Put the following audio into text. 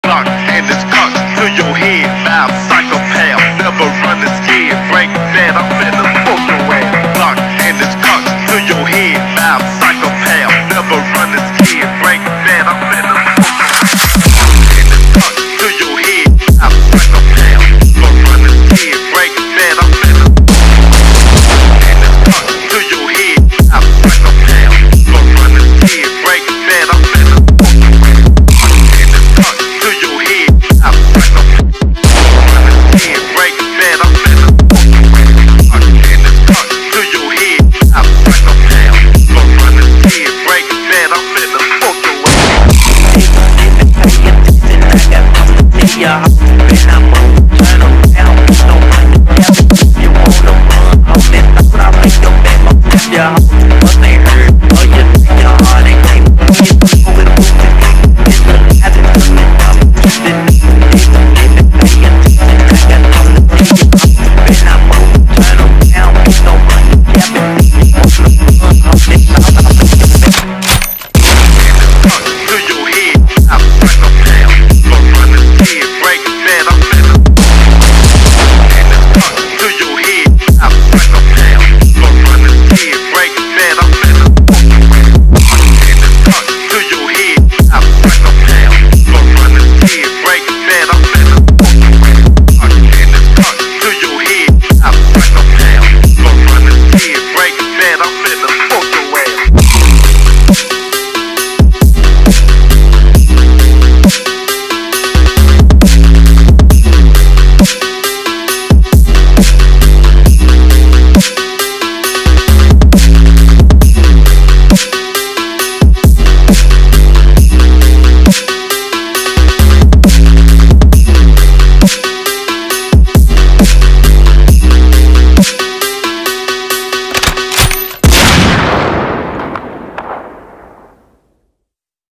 block and it's cocked to your head. I'm psychopath, never running scared. Break that, I'm finna fuck your ass. Block and it's cocked to your head. I'm psychopath, never running scared. Break that, I'm finna fuck your ass. And it's cocked to your head. I'm psychopath, never running scared. Break that, I'm finna. And it's cocked to your head. I'm psychopath, never running scared. Break that, I'm finna. Yeah.